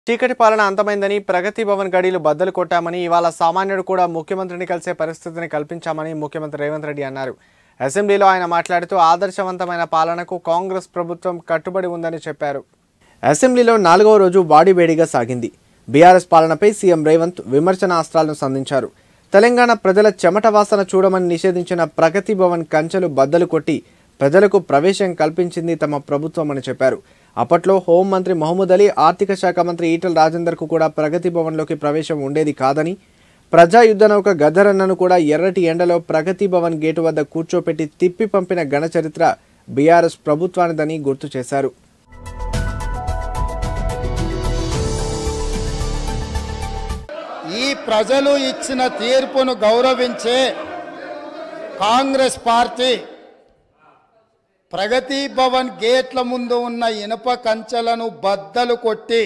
చీకటి పాలన అంతమైందని ప్రగతి భవన్ గడిలు బద్దలు కొట్టామని ఇవాళ సామాన్యుడు కూడా ముఖ్యమంత్రిని కలిసే పరిస్థితిని కల్పించామని ముఖ్యమంత్రి రేవంత్ రెడ్డి అన్నారు. అసెంబ్లీలో ఆయన మాట్లాడుతూ ఆదర్శవంతమైన పాలనకు కాంగ్రెస్ ప్రభుత్వం కట్టుబడి ఉందని చెప్పారు. అసెంబ్లీలో 4వ రోజు వాడివేడిగా సాగింది. బీఆర్ఎస్ పాలనపై సీఎం రేవంత్ విమర్శనాస్త్రాలను సంధించారు. తెలంగాణ ప్రజల చెమట వాసన చూడమని నిషేధించిన ప్రగతి భవన్ కంచెలు బద్దలు కొట్టి ప్రజలకు ప్రవేశం కల్పించింది తమ ప్రభుత్వమని చెప్పారు. అప్పట్లో హోంమంత్రి మహమూద్ అలీ, ఆర్థిక శాఖ మంత్రి ఈటల రాజేందర్కు కూడా ప్రగతి భవన్లోకి ప్రవేశం ఉండేది కాదని, ప్రజా యుద్ధ నౌక గద్దరన్నను కూడా ఎర్రటి ఎండలో ప్రగతి భవన్ గేటు వద్ద కూర్చోపెట్టి తిప్పి పంపిన ఘన చరిత్ర బీఆర్ఎస్ ప్రభుత్వానిదని గుర్తు చేశారు. ఈ ప్రజలు ఇచ్చిన తీర్పును గౌరవించే కాంగ్రెస్ పార్టీ ప్రగతి భవన్ గేట్ల ముందు ఉన్న ఇనుప కంచెలను బద్దలు కొట్టి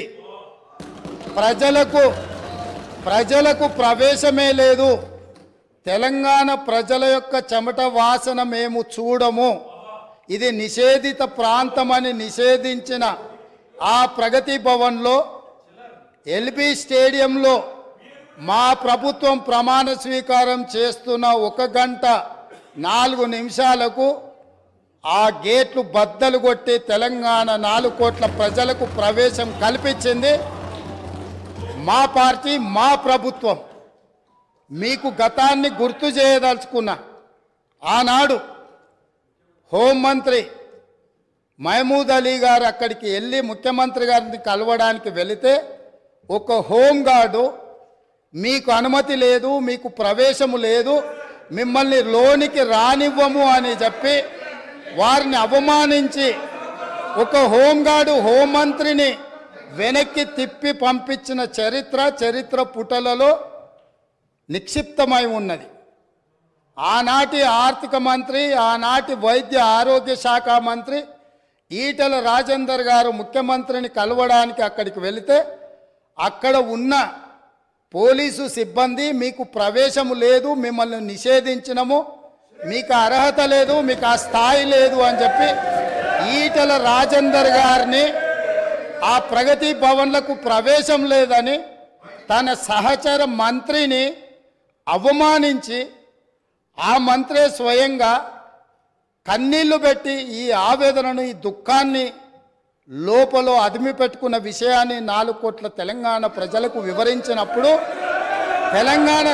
ప్రజలకు ప్రవేశమే లేదు, తెలంగాణ ప్రజల యొక్క చెమట వాసన మేము చూడము, ఇది నిషేధిత ప్రాంతమని నిషేధించిన ఆ ప్రగతి భవన్లో ఎల్బీ స్టేడియంలో మా ప్రభుత్వం ప్రమాణ స్వీకారం చేస్తున్న 1 గంట 4 నిమిషాలకు ఆ గేట్లు బద్దలు కొట్టి తెలంగాణ 4 కోట్ల ప్రజలకు ప్రవేశం కల్పించింది మా పార్టీ, మా ప్రభుత్వం. మీకు గతాన్ని గుర్తు చేయదలుచుకున్నా. ఆనాడు హోంమంత్రి మహమూద్ అలీ గారు అక్కడికి వెళ్ళి ముఖ్యమంత్రి గారిని కలవడానికి వెళితే ఒక హోంగార్డు మీకు అనుమతి లేదు, మీకు ప్రవేశము లేదు, మిమ్మల్ని లోనికి రానివ్వము అని చెప్పి వారిని అవమానించి ఒక హోంగార్డు హోంమంత్రిని వెనక్కి తిప్పి పంపించిన చరిత్ర పుటలలో నిక్షిప్తమై ఉన్నది. ఆనాటి ఆర్థిక మంత్రి, ఆనాటి వైద్య ఆరోగ్య శాఖ మంత్రి ఈటల రాజేందర్ గారు ముఖ్యమంత్రిని కలవడానికి అక్కడికి వెళితే అక్కడ ఉన్న పోలీసు సిబ్బంది మీకు ప్రవేశము లేదు, మిమ్మల్ని నిషేధించినము, మీకు అర్హత లేదు, మీకు ఆ స్థాయి లేదు అని చెప్పి ఈటల రాజేందర్ గారిని ఆ ప్రగతి భవన్లకు ప్రవేశం లేదని తన సహచర మంత్రిని అవమానించి ఆ మంత్రే స్వయంగా కన్నీళ్లు పెట్టి ఈ ఆవేదనను, ఈ దుఃఖాన్ని లోపల అదిమి పెట్టుకున్న విషయాన్ని 4 కోట్ల తెలంగాణ ప్రజలకు వివరించినప్పుడు తెలంగాణ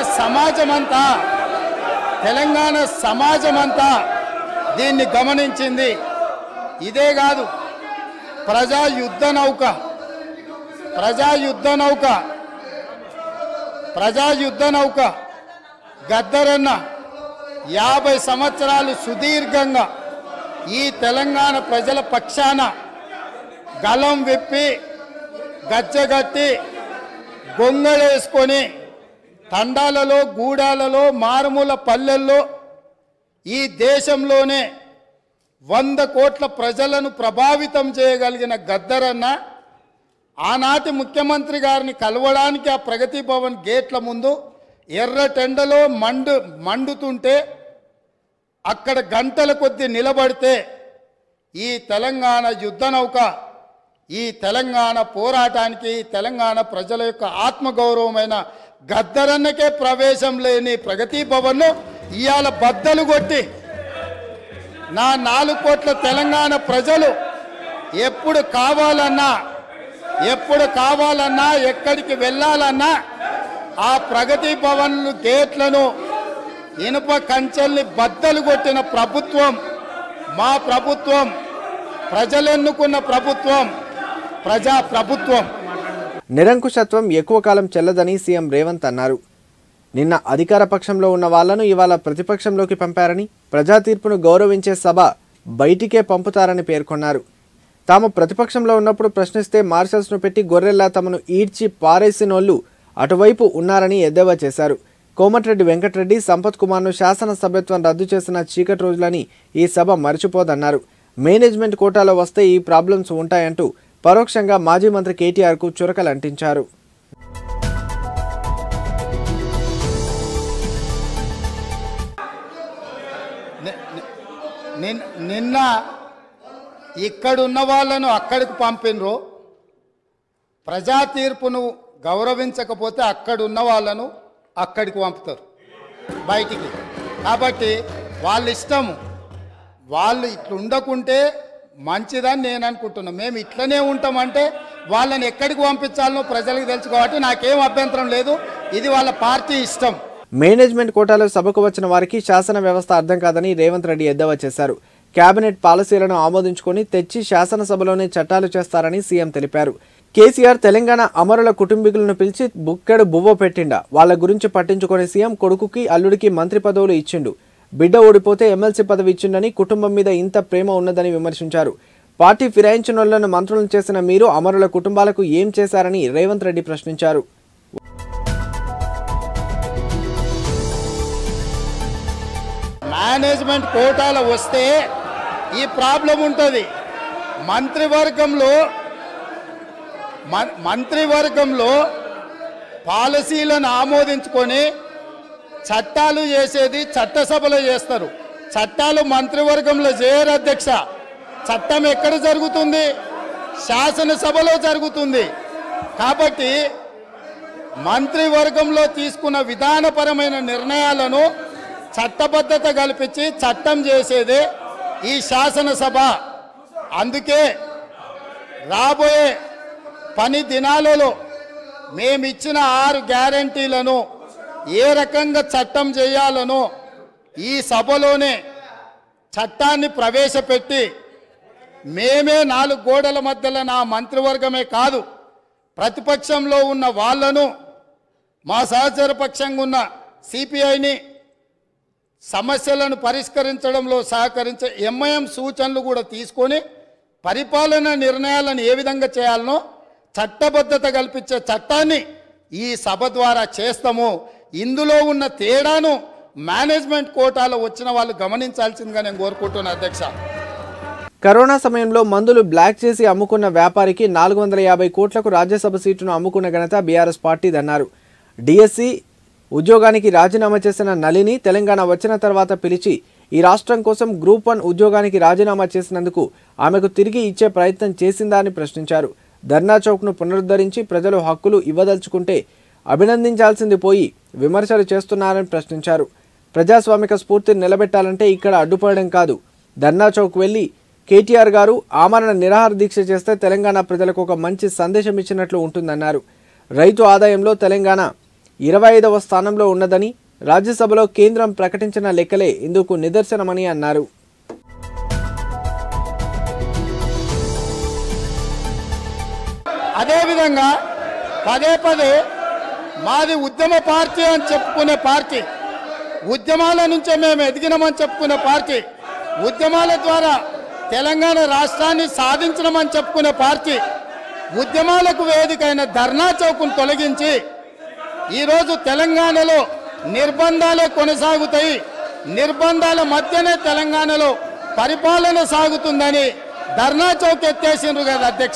సమాజమంతా దీన్ని గమనించింది. ఇదే కాదు, ప్రజా యుద్ధ నౌక గద్దరన్న 50 సంవత్సరాలు సుదీర్ఘంగా ఈ తెలంగాణ ప్రజల పక్షాన గలం విప్పి గచ్చగట్టి గొంగళేసుకొని తండాలలో, గూడాలలో, మారుమూల పల్లెల్లో ఈ దేశంలోనే 100 కోట్ల ప్రజలను ప్రభావితం చేయగలిగిన గద్దరన్న ఆనాటి ముఖ్యమంత్రి గారిని కలవడానికి ఆ ప్రగతి భవన్ గేట్ల ముందు ఎర్రటెండలో మండుతుంటే అక్కడ గంటల కొద్దీ నిలబడితే ఈ తెలంగాణ యుద్ధ నౌక, ఈ తెలంగాణ పోరాటానికి, ఈ తెలంగాణ ప్రజల యొక్క ఆత్మగౌరవమైన గద్దరన్నకే ప్రవేశం లేని ప్రగతి భవన్ను ఇవాళ బద్దలు కొట్టి నా 4 కోట్ల తెలంగాణ ప్రజలు ఎప్పుడు కావాలన్నా ఎక్కడికి వెళ్ళాలన్నా ఆ ప్రగతి భవన్లు గేట్లను, ఇనుప కంచెల్ని బద్దలు కొట్టిన ప్రభుత్వం మా ప్రభుత్వం, ప్రజలెన్నుకున్న ప్రభుత్వం, ప్రజా ప్రభుత్వం. నిరంకుశత్వం ఎక్కువ కాలం చెల్లదని సీఎం రేవంత్ అన్నారు. నిన్న అధికార పక్షంలో ఉన్న వాళ్లను ఇవాళ ప్రతిపక్షంలోకి పంపారని, ప్రజా తీర్పును గౌరవించే సభ బయటికే పంపుతారని పేర్కొన్నారు. తాము ప్రతిపక్షంలో ఉన్నప్పుడు ప్రశ్నిస్తే మార్షల్స్ను పెట్టి గొర్రెల్లా తమను ఈడ్చి పారేసినోళ్లు అటువైపు ఉన్నారని ఎద్దేవా చేశారు. కోమటిరెడ్డి వెంకటరెడ్డి, సంపత్ కుమార్ను శాసనసభ్యత్వం రద్దు చేసిన చీకటి రోజులని ఈ సభ మర్చిపోదన్నారు. మేనేజ్మెంట్ కోటాలో వస్తే ఈ ప్రాబ్లమ్స్ ఉంటాయంటూ పరోక్షంగా మాజీ మంత్రి కేటీఆర్కు చురకలు అంటించారు. నిన్న ఇక్కడున్న వాళ్ళను అక్కడికి పంపినరు, ప్రజా తీర్పును గౌరవించకపోతే అక్కడున్న వాళ్ళను అక్కడికి పంపుతారు బయటికి. కాబట్టి వాళ్ళ ఇష్టము, వాళ్ళు ఇట్లా ఉండకుంటే మంచిదని నేను అనుకుంటున్నాను. మేము ఇట్లనే ఉంటామంటే వాళ్ళని ఎక్కడికి పంపించాలనో ప్రజలకు తెలుసు కాబట్టి నాకేం అభ్యంతరం లేదు. ఇది వాళ్ళ పార్టీ ఇష్టం. మేనేజ్మెంట్ కోటాలో సభకు వచ్చిన వారికి శాసన వ్యవస్థ అర్థం కాదని రేవంత్ రెడ్డి ఎద్దేవా చేశారు. కేబినెట్ పాలసీలను ఆమోదించుకొని తెచ్చి శాసనసభలోనే చట్టాలు చేస్తారని సీఎం తెలిపారు. కేసీఆర్ తెలంగాణ అమరుల కుటుంబీకులను పిలిచి బుక్కెడు బువ్వ పెట్టిండా, వాళ్ళ గురించి పట్టించుకునే సీఎం కొడుకుకి అల్లుడికి మంత్రి పదవులు ఇచ్చిండు, బిడ్డ ఓడిపోతే ఎమ్మెల్సీ పదవి ఇచ్చిండని కుటుంబం మీద ఇంత ప్రేమ ఉన్నదని విమర్శించారు. పార్టీ ఫిరాయించినోళ్లను మంత్రులను చేసిన మీరు అమరుల కుటుంబాలకు ఏం చేశారని రేవంత్ రెడ్డి ప్రశ్నించారు. మేనేజ్మెంట్ కోటాలో వస్తే ఈ ప్రాబ్లం ఉంటుంది. మంత్రివర్గంలో పాలసీలను ఆమోదించుకొని చట్టాలు చేసేది చట్టసభలో చేస్తారు. చట్టాలు మంత్రివర్గంలో చేయరు అధ్యక్ష. చట్టం ఎక్కడ జరుగుతుంది? శాసనసభలో జరుగుతుంది. కాబట్టి మంత్రివర్గంలో తీసుకున్న విధానపరమైన నిర్ణయాలను చట్టబద్ధత కల్పించి చట్టం చేసేదే ఈ శాసనసభ. అందుకే రాబోయే పని దినాలలో మేమిచ్చిన 6 గ్యారంటీలను ఏ రకంగా చట్టం చేయాలనో ఈ సభలోనే చట్టాన్ని ప్రవేశపెట్టి మేమే 4 గోడల మధ్యలో నా మంత్రివర్గమే కాదు, ప్రతిపక్షంలో ఉన్న వాళ్లను, మా సహచర పక్షంగా ఉన్న సిపిఐని సమస్యలను పరిష్కరించడంలో సహకరించే ఎంఐఎం సూచనలు కూడా తీసుకొని పరిపాలన నిర్ణయాలను ఏ విధంగా చేయాలనో చట్టబద్ధత కల్పించే చట్టాన్ని ఈ సభ ద్వారా చేస్తాము. ఇందులో ఉన్న తేడాను మేనేజ్మెంట్ కోటాలో వచ్చిన వాళ్ళు గమనించాల్సిందిగా నేను కోరుకుంటున్నాను అధ్యక్ష. కరోనా సమయంలో మందులు బ్లాక్ చేసి అమ్ముకున్న వ్యాపారికి 450 కోట్లకు రాజ్యసభ సీటును అమ్ముకున్న ఘనత బీఆర్ఎస్ పార్టీదన్నారు. డిఎస్సి ఉద్యోగానికి రాజీనామా చేసిన నళిని తెలంగాణ వచ్చిన తర్వాత పిలిచి ఈ రాష్ట్రం కోసం గ్రూప్ 1 ఉద్యోగానికి రాజీనామా చేసినందుకు ఆమెకు తిరిగి ఇచ్చే ప్రయత్నం చేసిందా అని ప్రశ్నించారు. ధర్నా చౌక్ను పునరుద్ధరించి ప్రజలు హక్కులు ఇవ్వదలుచుకుంటే అభినందించాల్సింది పోయి విమర్శలు చేస్తున్నారని ప్రశ్నించారు. ప్రజాస్వామిక స్ఫూర్తిని నిలబెట్టాలంటే ఇక్కడ అడ్డుపడడం కాదు. ధర్నా చౌక్ వెళ్లి కేటీఆర్ గారు ఆమరణ నిరాహార దీక్ష చేస్తే తెలంగాణ ప్రజలకు ఒక మంచి సందేశం ఇచ్చినట్లు ఉంటుందన్నారు. రైతు ఆదాయంలో తెలంగాణ 25వ స్థానంలో ఉన్నదని, రాజ్యసభలో కేంద్రం ప్రకటించిన లెక్కలే ఇందుకు నిదర్శనమని అన్నారు. అదేవిధంగా పదే మాది ఉద్యమ పార్టీ అని చెప్పుకునే పార్టీ, ఉద్యమాల నుంచే మేము ఎదిగినామని చెప్పుకునే పార్టీ, ఉద్యమాల ద్వారా తెలంగాణ రాష్ట్రాన్ని సాధించడమని చెప్పుకునే పార్టీ, ఉద్యమాలకు వేదికైన ధర్నా చౌక్ను తొలగించి ఈరోజు తెలంగాణలో నిర్బంధాలే కొనసాగుతాయి, నిర్బంధాల మధ్యనే తెలంగాణలో పరిపాలన సాగుతుందని ధర్నా చౌక్ ఎత్తేసిండ్రు కదా అధ్యక్ష.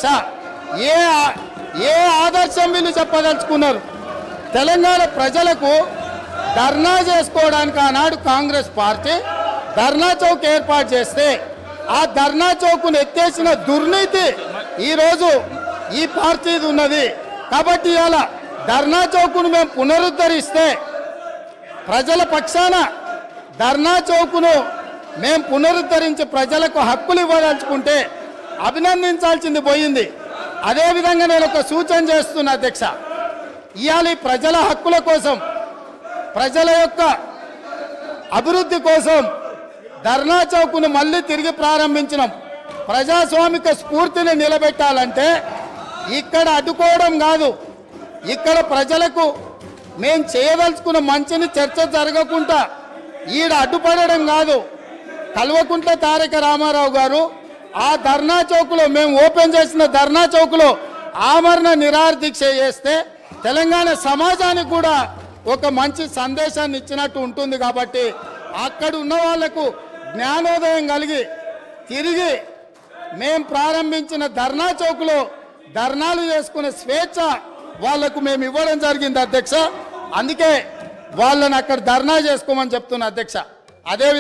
ఏ ఆదర్శం వీళ్ళు చెప్పదలుచుకున్నారు? తెలంగాణ ప్రజలకు ధర్నా చేసుకోవడానికి ఆనాడు కాంగ్రెస్ పార్టీ ధర్నా చౌక్ ఏర్పాటు చేస్తే ఆ ధర్నా చౌక్ను ఎత్తేసిన దుర్నీతి ఈరోజు ఈ పార్టీది ఉన్నది. కాబట్టి ఇలా ధర్నా చౌక్ను మేము పునరుద్ధరిస్తే ప్రజల పక్షాన ధర్నా చౌక్ను మేము పునరుద్ధరించి ప్రజలకు హక్కులు ఇవ్వదలుచుకుంటే అభినందించాల్సింది పోయింది. అదేవిధంగా నేను ఒక సూచన చేస్తున్నా అధ్యక్ష. ఇవాళ ప్రజల హక్కుల కోసం, ప్రజల యొక్క అభివృద్ధి కోసం ధర్నా చౌక్ను మళ్ళీ తిరిగి ప్రారంభించినాం. ప్రజాస్వామిక స్ఫూర్తిని నిలబెట్టాలంటే ఇక్కడ అడ్డుకోవడం కాదు, ఇక్కడ ప్రజలకు మేము చేయదలుచుకున్న మంచిని చర్చ జరగకుండా ఈడ అడ్డుపడడం కాదు. కల్వకుంట్ల తారక రామారావు గారు ఆ ధర్నా చౌక్లో, మేము ఓపెన్ చేసిన ధర్నా చౌక్లో ఆమరణ నిరాహార దీక్ష చేస్తే తెలంగాణ సమాజానికి కూడా ఒక మంచి సందేశాన్ని ఇచ్చినట్టు ఉంటుంది. కాబట్టి అక్కడ ఉన్న వాళ్లకు జ్ఞానోదయం కలిగి తిరిగి మేము ప్రారంభించిన ధర్నా చౌక్లో ధర్నాలు చేసుకునే స్వేచ్ఛ వాళ్లకు మేము ఇవ్వడం జరిగింది అధ్యక్ష. అందుకే వాళ్ళని అక్కడ ధర్నా చేసుకోమని చెప్తున్నా అధ్యక్ష. అదే